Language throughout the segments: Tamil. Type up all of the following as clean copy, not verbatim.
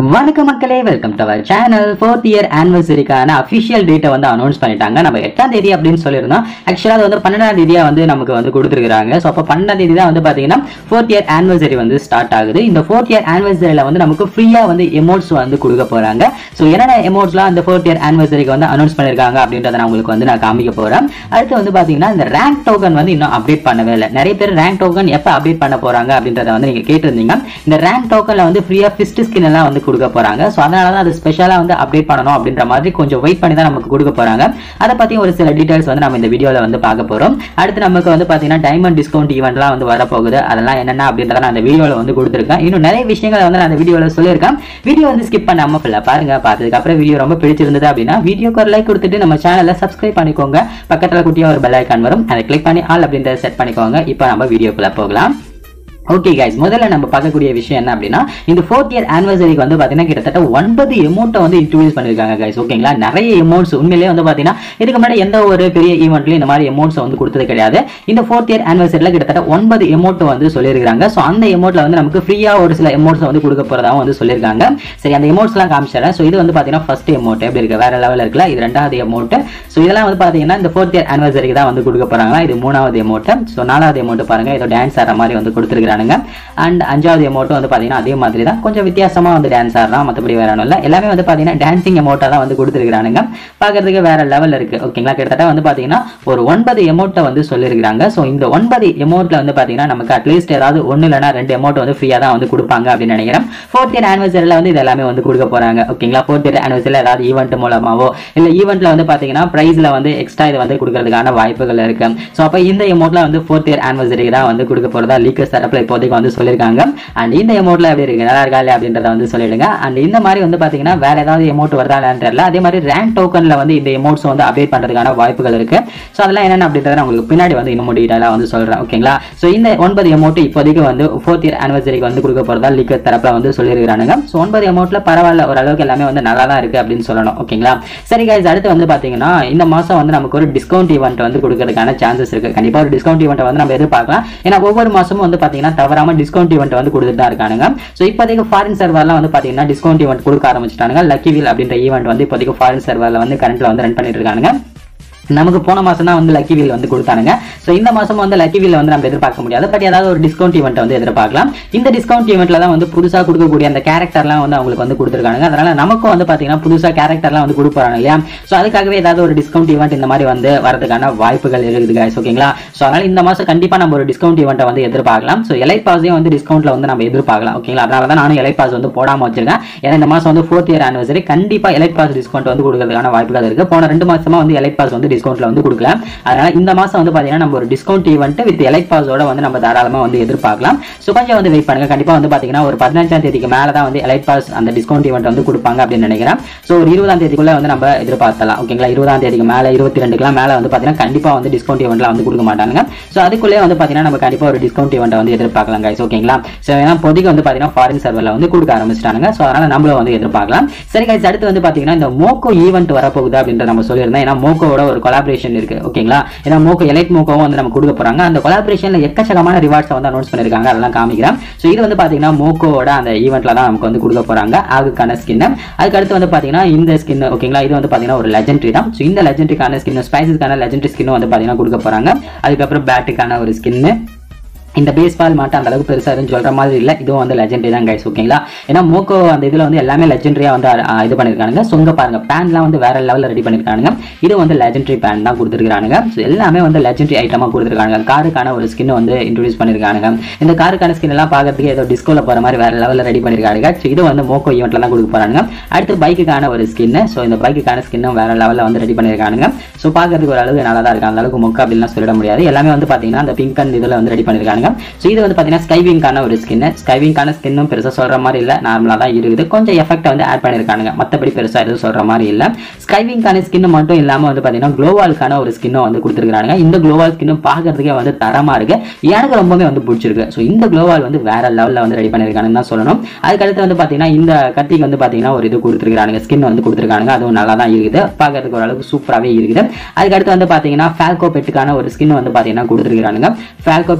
வணக்கம் மக்களே, welcome to our channel. 4th year ஆனிவர்சரிக்கான அஃபிஷியல் டேட்டை வந்து அனௌன்ஸ் பண்ணிட்டாங்க. நம்ம 8ஆம் தேதி அப்படின்னு சொல்லியிருந்தோம். ஆக்சுவலாக அது வந்து 12ஆம் தேதியா வந்து நமக்கு வந்து கொடுத்துருக்காங்க. ஸோ அப்போ 12ஆம் தேதி தான் வந்து பார்த்தீங்கன்னா 4th இயர் ஆனிவர்சரி வந்து ஸ்டார்ட் ஆகுது. இந்த 4th இயர் ஆனிவர்சரியில் வந்து நமக்கு ஃப்ரீயாக வந்து எமோட்ஸ் வந்து கொடுக்க போகிறாங்க. ஸோ என்னென்ன எமோட்ஸ்லாம் அந்த 4th இயர் ஆனிவர்சரிக்கு வந்து அனௌன்ஸ் பண்ணியிருக்காங்க அப்படின்றத நான் உங்களுக்கு வந்து நான் காமிக்க போகிறேன். அடுத்து வந்து பார்த்தீங்கன்னா இந்த ரேங்க் டோக்கன் வந்து இன்னும் அப்டேட் பண்ணவே இல்லை. நிறைய பேர் ரேங்க் டோக்கன் எப்போ அப்டேட் பண்ண போகிறாங்க அப்படின்றத வந்து நீங்கள் கேட்டிருந்தீங்க. இந்த ரேங்க் டோக்கனில் வந்து ஃப்ரீயாக ஃபிஸ்ட் ஸ்கின் எல்லாம் வந்து கொடுக்க போறாங்க. சோ அதனால தான் அது ஸ்பெஷலா வந்து அப்டேட் பண்ணனும் அப்படின்ற மாதிரி கொஞ்சம் வெயிட் பண்ணி தான் நமக்கு கொடுக்க போறாங்க. அத பத்தி ஒரு சில டீடைல்ஸ் வந்து நம்ம இந்த வீடியோல வந்து பார்க்க போறோம். அடுத்து நமக்கு வந்து பாத்தீங்கன்னா டைமண்ட் டிஸ்கவுண்ட் ஈவென்ட்லாம் வந்து வர போகுது. அதெல்லாம் என்னென்ன அப்படின்றத நான் இந்த வீடியோல வந்து கொடுத்திருக்கேன். இன்னும் நிறைய விஷயங்களை வந்து நான் இந்த வீடியோல சொல்லியிருக்கேன். வீடியோ வந்து ஸ்கிப் பண்ணாம ஃபுல்லா பாருங்க. பார்த்ததுக்கு அப்புறம் வீடியோ ரொம்ப பிடிச்சிருந்தது அப்படின்னா வீடியோக்கு ஒரு லைக் கொடுத்துட்டு நம்ம சேனலை சப்ஸ்கிரைப் பண்ணிக்கோங்க. பக்கத்துல குட்டியா ஒரு பெல் ஐகான் வரும், அதை கிளிக் பண்ணி ஆல் அப்படின்றத செட் பண்ணிக்கோங்க. இப்போ நம்ம வீடியோக்குள்ள போகலாம். ஓகே கைஸ், முதல்ல நம்ம பார்க்கக்கூடிய விஷயம் என்ன அப்படின்னா இந்த 4th இயர் ஆனிவர்சரிக்கு வந்து பாத்தீங்கன்னா கிட்டத்தட்ட 9 எமோட்டை வந்து இன்ட்ரோடியூஸ் பண்ணிருக்காங்க கைஸ். ஓகேங்களா, நிறைய எமோட்ஸ் உண்மையிலேயே வந்து பாத்தீங்கன்னா இதுக்கு முன்னாடி எந்த ஒரு பெரிய ஈவெண்ட்லயும் இந்த மாதிரி எமோட்ஸ் வந்து கொடுத்தது கிடையாது. இந்த 4th இயர் ஆனிவர்சரியில் கிட்டத்தட்ட 9 எமோட் வந்து சொல்லியிருக்காங்க. ஸோ அந்த எமோட்ல வந்து நமக்கு ஃப்ரீயா ஒரு சில எமோட்ஸ் வந்து கொடுக்க போறதாவும் வந்து சொல்லியிருக்காங்க. சரி, அந்த எமோட்ஸ் எல்லாம் காமிச்சிடறேன். ஸோ இது வந்து பாத்தீங்கன்னா ஃபர்ஸ்ட் எமோட் எப்படி இருக்கு, வேற லெவல் இருக்குல்ல. இது 2வது எமோட். ஸோ இதெல்லாம் வந்து பாத்தீங்கன்னா இந்த 4th இயர் ஆனிவர்சரிக்கு தான் வந்து கொடுக்க போறாங்க. இது 3வது எமோட். ஸோ 4வது எமோட் பாருங்க, ஏதோ டான்ஸ் ஆடுற மாதிரி வந்து கொடுத்துருக்காங்க. அண்ட் 5வது எமோட் வந்து பாத்தீங்கன்னா அதே மாதிரி தான், கொஞ்சம் வித்தியாசமா வந்து டான்ஸ் ஆடுறான். மற்றபடி வேற ஒன்றும் இல்லை, எல்லாமே வந்து பாத்தீங்கன்னா டான்சிங் எமோட்டா தான் வந்து கொடுத்துருக்கானுங்க. பாக்குறதுக்கு வேற லெவல் இருக்கு. ஓகேங்களா, கிட்டத்தட்ட வந்து பாத்தீங்கன்னா ஒரு 9 எமோட்டை வந்து சொல்லியிருக்காங்க. ஸோ இந்த 9 எமோட்ல வந்து பாத்தீங்கன்னா நமக்கு அட்லீஸ்ட் ஏதாவது 1 இல்லைனா 2 எமோட் வந்து ஃப்ரீயா தான் வந்து கொடுப்பாங்க அப்படின்னு நினைக்கிறேன். 4th இயர் ஆனிவர்சரியில் வந்து இது எல்லாமே வந்து கொடுக்க போறாங்க. ஓகேங்களா, 4th இயர் ஆனிவர்சரியில் ஏதாவது ஈவெண்ட் மூலமாவோ இல்ல ஈவெண்ட்ல வந்து பாத்தீங்கன்னா பிரைஸ்ல வந்து எக்ஸ்ட்ரா இது வந்து கொடுக்கறதுக்கான வாய்ப்புகள் இருக்கு. ஸோ அப்ப இந்த எமோட்ல வந்து 4th இயர் ஆனிவர்சரிக்கு தான் வந்து கொடுக்க போறதா லீக்கர்ஸ் தரப்புல இப்போதைக்கு வந்து சொல்லியிருக்காங்க. அண்ட் இந்த எமோட்ல எப்படி இருக்கு, நல்லா இருக்கா இல்லையா அப்படின்றத வந்து சொல்லிடுங்க. அண்ட் இந்த மாதிரி வந்து பாத்தீங்கன்னா வேற ஏதாவது எமோட் வருதா தெரியல. அதே மாதிரி ரேங்க் டோக்கன்ல வந்து இந்த எமோட்ஸ் வந்து அப்டேட் பண்றதுக்கான வாய்ப்புகள் இருக்கு. ஸோ அதெல்லாம் என்னென்ன அப்படின்றத உங்களுக்கு பின்னாடி வந்து இன்னும் டீடைலா வந்து சொல்றேன். ஓகேங்களா, ஸோ இந்த 9 எமோட் இப்போதைக்கு வந்து 4th இயர் ஆனிவர்சரிக்கு வந்து கொடுக்க போறதா லீக்கர் தரப்புல வந்து சொல்லியிருக்காங்க. ஸோ 9 எமோட்ல பரவாயில்ல, ஓரளவுக்கு எல்லாமே வந்து நல்லா தான் இருக்கு அப்படின்னு சொல்லணும். ஓகேங்களா, சரி கைஸ், அடுத்து வந்து பாத்தீங்கன்னா இந்த மாசம் வந்து நமக்கு ஒரு டிஸ்கவுண்ட் ஈவெண்ட் வந்து கொடுக்கறதுக்கான சான்சஸ் இருக்கு. கண்டிப்பா ஒரு டிஸ்கவுண்ட் ஈவெண்ட் வந்து நம்ம எதிர்பார்க்கலாம். ஏன்னா ஒவ்வொரு மாசமும் வந்து பாத்தீங்கன்னா தவறாம டிஸ்கவுண்ட் ஈவெண்ட் வந்து கொடுத்துட்டு தான் இருக்காங்க. சோ இப்போதைக்கு ஃபாரின் சர்வர்லாம் வந்து பாத்தீங்கன்னா டிஸ்கவுண்ட் ஈவெண்ட் கொடுக்க ஆரம்பிச்சிட்டாங்க. லக்கி வீல் அப்படின்ற ஈவெண்ட் வந்து இப்போதைக்கு ஃபாரின் சர்வர்ல வந்து கரண்ட்ல வந்து ரன் பண்ணிட்டு இருக்காங்க. நமக்கு போன மாசம் தான் வந்து லக்கி வீல் வந்து கொடுத்தாங்க. சோ இந்த மாசம் வந்து லக்கி வீல் வந்து நம்ம எதிர்பார்க்க முடியாது. பட் ஏதாவது ஒரு டிஸ்கவுண்ட் ஈவெண்ட் வந்து எதிர்பார்க்கலாம். இந்த டிஸ்கவுண்ட் ஈவெண்ட்ல தான் வந்து புதுசா கொடுக்கக்கூடிய அந்த கேரக்டர்லாம் வந்து அவங்களுக்கு வந்து கொடுத்துருக்காங்க. அதனால நமக்கும் வந்து பாத்தீங்கன்னா புதுசா கேரக்டர்லாம் வந்து கொடுப்பாங்க இல்லையா. சோ அதுக்காகவே ஏதாவது ஒரு டிஸ்கவுண்ட் ஈவெண்ட் இந்த மாதிரி வந்து வரதுக்கான வாய்ப்புகள் இருக்குது guys. ஓகேங்களா, சோ அதனால இந்த மாசம் கண்டிப்பா நம்ம ஒரு டிஸ்கவுண்ட் ஈவெண்ட் வந்து எதிர்பார்க்கலாம். சோ எலைட் பாஸையும் வந்து டிஸ்கவுண்ட்ல வந்து நம்ம எதிர்பார்க்கலாம். ஓகேங்களா, அதனால தான் நானும் எலைட் பாஸ் வந்து போடாம வச்சிருக்கேன். ஏன்னா இந்த மாசம் வந்து 4th இயர் ஆனிவர்சரி கண்டிப்பா எலைட் பாஸ் டிஸ்கவுண்ட் வந்து கொடுக்கறதுக்கான வாய்ப்புகள் இருக்கு. போன 2 மாசமா வந்து எலைட் பாஸ் வந்து டிஸ்கவுண்ட்ல வந்து கொடுக்கல. அதனால இந்த மாசம் வந்து பாத்தீங்கன்னா நம்ம ஒரு டிஸ்கவுண்ட் ஈவெண்ட் வித் எலைட் பாஸோட வந்து நம்ம தாராளமா வந்து எதிர்பார்க்கலாம். சோ கொஞ்சம் வந்து வெயிட் பண்ணுங்க. கண்டிப்பா வந்து பாத்தீங்கன்னா ஒரு 15ஆம் தேதிக்கு மேல தான் வந்து எலைட் பாஸ் அந்த டிஸ்கவுண்ட் ஈவெண்ட் வந்து கொடுப்பாங்க அப்படின்னு நினைக்கிறேன். சோ ஒரு 20ஆம் தேதிக்குள்ள வந்து நம்ம எதிர்பார்த்தலாம். ஓகேங்களா, 20ஆம் தேதிக்கு மேல 22க்குலாம் மேல வந்து பாத்தீங்கன்னா கண்டிப்பா வந்து டிஸ்கவுண்ட் ஈவெண்ட்ல வந்து கொடுக்க மாட்டாங்க. சோ அதுக்குள்ளே வந்து பாத்தீங்கன்னா நம்ம கண்டிப்பா ஒரு டிஸ்கவுண்ட் ஈவெண்ட் வந்து எதிர்பார்க்கலாம் guys. ஓகேங்களா, சோ ஏன்னா இப்போதைக்கு வந்து பாத்தீங்கன்னா ஃபாரின் சர்வர்ல வந்து கொடுக்க ஆரம்பிச்சிட்டாங்க. சோ அதனால நம்மளும் வந்து எதிர்பார்க்கலாம். சரி guys, அடுத்து வந்து பாத்தீங்கன்னா இந்த மோக்கோ ஈவெண்ட் வரப்போகுது அப்படின்ற நம்ம சொல்லியிருந்தோம். ஏன்னா மோக்கோவோட ஒரு கொலாபரேஷன் இருக்கு. ஓகேங்களா, ஏன்னா மோக்கோ எலைட் மோக்கோவும் வந்து நம்ம கொடுக்க போறாங்க. அந்த கொலாபரேஷன்ல எக்கச்சக்கமான ரிவார்ட்ஸ் வந்து அனௌன்ஸ் பண்ணிருக்காங்க. அதெல்லாம் காமிக்கிறேன். சோ இது வந்து பாத்தீங்கன்னா மோக்கோவோட அந்த ஈவெண்ட்ல தான் நமக்கு வந்து கொடுக்க போறாங்க ஆகுக்கான ஸ்கின். அதுக்கு அடுத்து வந்து பாத்தீங்கன்னா இந்த ஸ்கின். ஓகேங்களா, இது வந்து பாத்தீங்கன்னா ஒரு லெஜெண்டரி தான். சோ இந்த லெஜெண்டரிக்கான ஸ்கின், ஸ்பைசஸ்க்கான லெஜெண்டரி ஸ்கின் வந்து பாத்தீங்கன்னா கொடுக்க போறாங்க. அதுக்கப்புறம் பேட்டுக்கான ஒரு ஸ்கின். இந்த பேஸ்பால் மாட்டு அந்த அளவுக்கு பெருசா இருந்து சொல்ற மாதிரி இல்ல, இதுவும் வந்து லெஜெண்டரி தான் கைஸ். ஓகேங்களா, ஏன்னா மோக்கோ அந்த இதுல வந்து எல்லாமே லெஜெண்டரியா வந்து இது பண்ணிருக்காங்க. சொங்க பாருங்க, பேன்லாம் வந்து வேற லெவல்ல ரெடி பண்ணிருக்காங்க. இது வந்து லெஜெண்டரி பேன் தான் கொடுத்துருக்காங்க. எல்லாமே வந்து லெஜெண்டரி ஐட்டமா கொடுத்துருக்காங்க. காருக்கான ஒரு ஸ்கின் வந்து இன்ட்ரோடியூஸ் பண்ணிருக்காங்க. இந்த காருக்கான ஸ்கின் எல்லாம் பாக்கிறதுக்கு ஏதோ டிஸ்கோல போற மாதிரி வேற லெவல்ல ரெடி பண்ணிருக்காங்க. இது வந்து மோக்கோ ஈவெண்ட்ல தான் கொடுக்க போறாங்க. அடுத்து பைக்குக்கான ஒரு ஸ்கின். சோ இந்த பைக்குக்கான ஸ்கின்னும் வேற லெவல்ல வந்து ரெடி பண்ணிருக்காங்க. சோ பாக்கிறதுக்கு ஒரு அளவுக்கு நல்லா தான் இருக்கு. அந்த அளவுக்கு மொக்க அப்படின்லாம் சொல்லிட முடியாது. எல்லாமே வந்து பாத்தீங்கன்னா அந்த பிங்க் அண்ட் இதுல வந்து ரெடி பண்ணிருக்காங்க. சோ இது வந்து பாத்தீங்கன்னா ஸ்கைவிங்கான ஒரு ஸ்கின். ஸ்கைவிங்கான ஸ்கின்னும் பெருசா சொல்ற மாதிரி இல்ல, நார்மலா தான் இருக்குது. கொஞ்சம் எஃபெக்ட் வந்து ஆட் பண்ணிருக்காங்க. மத்தபடி பெருசா எதுவும் சொல்ற மாதிரி இல்ல. ஸ்கைவிங்கான ஸ்கின் மட்டும் இல்லாம வந்து பாத்தீங்கன்னா குளோவால்கான ஒரு ஸ்கின்னும் வந்து கொடுத்துருக்காங்க. இந்த குளோவால் ஸ்கின்னும் பாக்குறதுக்கே வந்து தரமா இருக்கு. எனக்கு ரொம்பவே வந்து பிடிச்சிருக்கு. சோ இந்த குளோவால் வந்து வேற லெவல்ல வந்து ரெடி பண்ணிருக்காங்கன்னு தான் சொல்லணும். அதுக்கு அடுத்து வந்து பாத்தீங்கன்னா இந்த கத்திக்கு வந்து பாத்தீங்கன்னா ஒரு இது கொடுத்துருக்காங்க, ஸ்கின் வந்து கொடுத்துருக்காங்க. அதுவும் நல்லா தான் இருக்குது. பாக்குறதுக்கு ஓரளவுக்கு சூப்பராகவே இருக்குது. அதுக்கு அடுத்து வந்து பாத்தீங்கன்னா ஃபால்கோ பெட்டுக்கான ஒரு ஸ்கின் வந்து பாத்தீங்கன்னா கொடுத்துருக்காங்க. ஃபால்கோ பெட்டுக்கான ஸ்கின்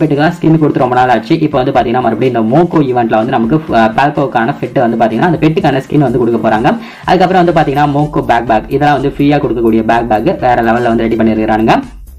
ஸ்கின் கொடுத்து ரொம்ப நாள் ஆச்சு. இப்போ வந்து பாத்தீங்கன்னா மறுபடியும் இந்த மோக்கோ ஈவெண்ட்ல வந்து நமக்கு பால்கோக்கான பெட் வந்து பாத்தீங்கன்னா அந்த பெட்டுக்கான ஸ்கின் வந்து கொடுக்க போறாங்க. அதுக்கப்புறம் வந்து பாத்தீங்கன்னா மோக்கோ பேக் இதெல்லாம் வந்து ஃப்ரீயா கொடுக்கக்கூடிய பேக் வேற லெவல்ல வந்து ரெடி பண்ணிருக்காங்க.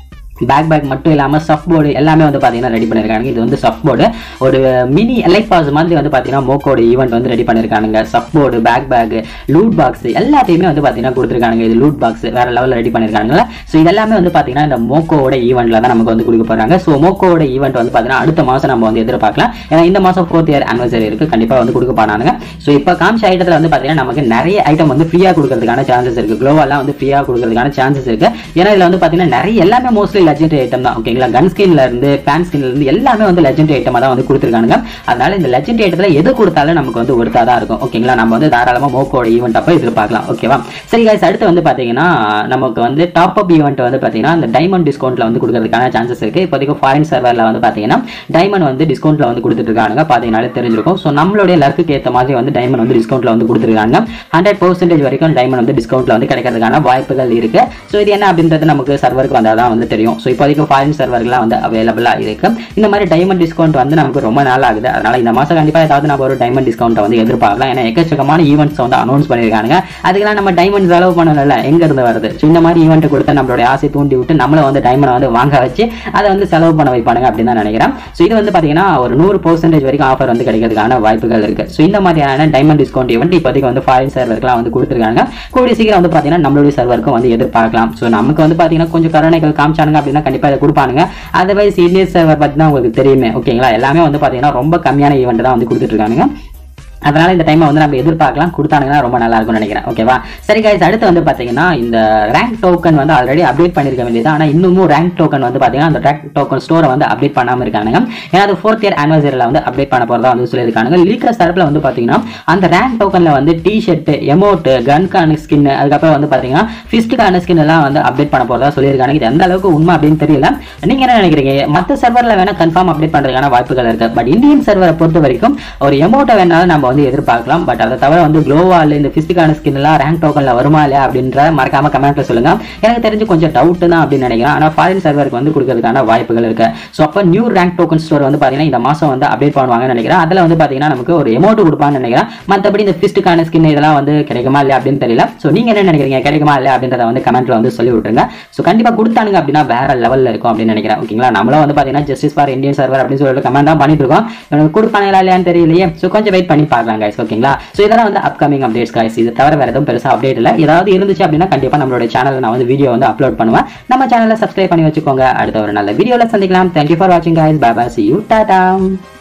பேக் மட்டும் இல்லாமல் சஃப் போர்டு எல்லாமே வந்து பார்த்தீங்கன்னா ரெடி பண்ணியிருக்காங்க. இது வந்து சஃப் போர்டு ஒரு மினி எல்ஐ பாஸ் மாதிரி வந்து பார்த்தீங்கன்னா மோக்கோட ஈவெண்ட் வந்து ரெடி பண்ணியிருக்காங்க. Surfboard pack loot box எல்லாத்தையுமே வந்து பார்த்தீங்கன்னா கொடுத்துருக்காங்க. இது லூட் பாக்ஸ் வேற லெவலில் ரெடி பண்ணியிருக்காங்க. ஸோ இதெல்லாமே வந்து பார்த்தீங்கன்னா இந்த மோக்கோட ஈவெண்ட்ல தான் நமக்கு வந்து கொடுக்க போறாங்க. ஸோ மோக்கோட ஈவெண்ட் வந்து பார்த்தீங்கன்னா அடுத்த மாதம் நம்ம வந்து எதிர்பார்க்கலாம். ஏன்னா இந்த மாதம் 4th year anniversary இருக்கு, கண்டிப்பாக வந்து கொடுக்க போறாங்க. ஸோ இப்போ காமிச்ச ஐட்டத்தில் வந்து பார்த்தீங்கன்னா நமக்கு நிறைய ஐட்டம் வந்து ஃப்ரீயாக கொடுக்கறதுக்கான சான்சஸ் இருக்கு. குளோவெல்லாம் வந்து ஃப்ரீயாக கொடுக்கறதுக்கான சான்சஸ் இருக்கு. ஏன்னா இதில் வந்து பார்த்தீங்கன்னா நிறைய எல்லாமே மோஸ்ட்லி லெஜெண்டரி ஐட்டம் தான். ஓகேங்களா, கன் ஸ்கின்ல இருந்து ஃபேன் ஸ்கின்ல இருந்து எல்லாமே வந்து லெஜெண்டரி ஐட்டமா தான் வந்து கொடுத்துருக்காங்க. அதனால இந்த லெஜெண்டரி ஐட்டத்துல எது கொடுத்தாலும் நமக்கு வந்து ஒருத்தா தான் இருக்கும். ஓகேங்களா, நம்ம வந்து தாராளமா மோக்கோட ஈவெண்ட் அப்ப எதிர்பார்க்கலாம். ஓகேவா, சரி गाइस, அடுத்து வந்து பாத்தீங்கன்னா நமக்கு வந்து டாப் அப் ஈவெண்ட் வந்து பாத்தீங்கன்னா இந்த டைமண்ட் டிஸ்கவுண்ட்ல வந்து கொடுக்கறதுக்கான சான்சஸ் இருக்கு. இப்போதைக்கு ஃபாரின் சர்வர்ல வந்து பாத்தீங்கன்னா டைமண்ட் வந்து டிஸ்கவுண்ட்ல வந்து கொடுத்துட்டு இருக்காங்க. பாத்தீங்கன்னாலே தெரிஞ்சிருக்கும். ஸோ நம்மளுடைய லக்குக்கு ஏற்ற மாதிரி வந்து டைமண்ட் வந்து டிஸ்கவுண்ட்ல வந்து கொடுத்துருக்காங்க. 100% வரைக்கும் டைமண்ட் வந்து டிஸ்கவுண்ட்ல வந்து கிடைக்கிறதுக்கான வாய்ப்புகள் இருக்கு. ஸோ இது என்ன அப்படின்றது நமக்கு சர்வருக்கு வந்தாதான் வந்து தெரியும். ஸோ இப்போதைக்கு ஃபாரின் சர்வர்லாம் வந்து அவைலபிளா இருக்கு. இந்த மாதிரி டைமண்ட் டிஸ்கவுண்ட் வந்து நமக்கு ரொம்ப நாள் ஆகுது. அதனால இந்த மாசம் கண்டிப்பா ஏதாவது நம்ம ஒரு டைமண்ட் டிஸ்கவுண்ட் வந்து எதிர்பார்க்கலாம். ஏன்னா எக்கச்சக்கமான ஈவெண்ட்ஸ் வந்து அனௌன்ஸ் பண்ணிருக்காங்க. அதுக்கெல்லாம் நம்ம டைமண்ட் செலவு பண்ணல, எங்க இருந்து வருது? இந்த மாதிரி ஈவெண்ட் கொடுத்து நம்மளுடைய ஆசை தூண்டி விட்டு நம்மள வந்து டைமண்ட் வந்து வாங்க வச்சு அதை வந்து செலவு பண்ண வைப்பானுங்க அப்படின்னு தான் நினைக்கிறேன். ஸோ இது வந்து பாத்தீங்கன்னா ஒரு 100% வரைக்கும் ஆஃபர் வந்து கிடைக்கிறதுக்கான வாய்ப்புகள் இருக்கு. ஸோ இந்த மாதிரியான டைமண்ட் டிஸ்கவுண்ட் ஈவெண்ட் இப்போதைக்கு வந்து ஃபாரின் சர்வருக்குலாம் வந்து கொடுத்துருக்காங்க. கூடிய சீக்கிரம் வந்து பாத்தீங்கன்னா நம்மளுடைய சர்வருக்கும் வந்து எதிர்பார்க்கலாம். ஸோ நமக்கு வந்து பாத்தீங்கன்னா கொஞ்சம் கருணைகள் காமிச்சானுங்க அப்படின்னா கண்டிப்பா இதை கொடுப்பானுங்க. அதர்வைஸ் இந்தியன் சர்வர் பத்தி தான் உங்களுக்கு தெரியுமே. ஓகேங்களா, எல்லாமே வந்து பாத்தீங்கன்னா ரொம்ப கம்மியான ஈவெண்ட் தான் வந்து கொடுத்துட்டு இருக்காங்க. அதனால இந்த டைமை வந்து நம்ம எதிர்பார்க்கலாம். கொடுத்தாங்கன்னா ரொம்ப நல்லா இருக்கும்னு நினைக்கிறேன். ஓகேவா, சரி गाइस, அடுத்து வந்து பாத்தீங்கன்னா இந்த ரேங்க் டோக்கன் வந்து ஆல்ரெடி அப்டேட் பண்ணிருக்க வேண்டியது. ஆனா இன்னமும் ரேங்க் டோக்கன் வந்து பாத்தீங்கன்னா அந்த ரேங்க் டோக்கன் ஸ்டோரை வந்து அப்டேட் பண்ணாம இருக்காங்க. ஏன்னா அது 4th year anniversary வந்து அப்டேட் பண்ண போறதா வந்து சொல்லியிருக்காங்க. லீக்கர்ஸ் தரப்புல வந்து பாத்தீங்கன்னா அந்த ரேங்க் டோக்கன்ல வந்து டி-ஷர்ட், எமோட், கன்கான ஸ்கின், அதுக்கப்புறம் வந்து பாத்தீங்கன்னா ஃபிஸ்டுக்கான ஸ்கின் எல்லாம் வந்து அப்டேட் பண்ண போறதா சொல்லியிருக்காங்க. இது எந்த அளவுக்கு உண்மை அப்படின்னு தெரியல. நீங்க என்ன நினைக்கிறீங்க? மற்ற சர்வர்ல வேணா கன்ஃபார்ம் அப்டேட் பண்றதுக்கான வாய்ப்புகள் இருக்கு. பட் இந்தியன் சர்வரை பொறுத்த வரைக்கும் ஒரு எமோட்டை வேணாலும் நம்ம வந்து எதிர்பார்க்கலாம். பட் அதை தவிர வந்து குளோவால் இந்த பிசிக்கான ஸ்கின் எல்லாம் ரேங்க் டோக்கன்ல வருமா இல்லையா அப்படின்ற மறக்காம கமெண்ட்ல சொல்லுங்க. எனக்கு தெரிஞ்சு கொஞ்சம் டவுட் தான் அப்படின்னு நினைக்கிறேன். ஆனா ஃபாரின் சர்வருக்கு வந்து கொடுக்கறதுக்கான வாய்ப்புகள் இருக்கு. ஸோ அப்போ நியூ ரேங்க் டோக்கன் ஸ்டோர் வந்து பாத்தீங்கன்னா இந்த மாசம் வந்து அப்டேட் பண்ணுவாங்கன்னு நினைக்கிறேன். அதுல வந்து பாத்தீங்கன்னா நமக்கு ஒரு எமோட் கொடுப்பான்னு நினைக்கிறேன். மற்றபடி இந்த பிஸ்டுக்கான ஸ்கின் இதெல்லாம் வந்து கிடைக்குமா இல்லையா அப்படின்னு தெரியல. ஸோ நீங்க என்ன நினைக்கிறீங்க? கிடைக்குமா இல்லையா அப்படின்றத வந்து கமெண்ட்ல வந்து சொல்லி விட்டுருங்க. ஸோ கண்டிப்பா கொடுத்தானுங்க அப்படின்னா வேற லெவல்ல இருக்கும் அப்படின்னு நினைக்கிறேன். ஓகேங்களா, நம்மளும் வந்து பாத்தீங்கன்னா ஜஸ்டிஸ் ஃபார் இந்தியன் சர்வர் அப்படின்னு சொல்லிட்டு கமெண்ட் தான் பண்ணிட்டு இருக்கோம். எனக்கு கொடுப்பாங்களா இல்லையான்னு தெரியலையே. ஸோ கொஞ்சம் வெயிட் பண்ணி பார்க்கலாம் guys. ஓகேங்களா, ஸோ இதெல்லாம் வந்து அப்கமிங் அப்டேட்ஸ் guys. இது தவிர வேற எதுவும் பெருசா அப்டேட் இல்லை. ஏதாவது இருந்துச்சு அப்படின்னா கண்டிப்பா நம்மளோட சேனல்ல நான் வந்து வீடியோ வந்து அப்லோட் பண்ணுவேன். நம்ம சேனலை சப்ஸ்கிரைப் பண்ணி வச்சுக்கோங்க. அடுத்த ஒரு நல்ல வீடியோல சந்திக்கலாம். Thank you for watching guys. Bye bye, see you, tata.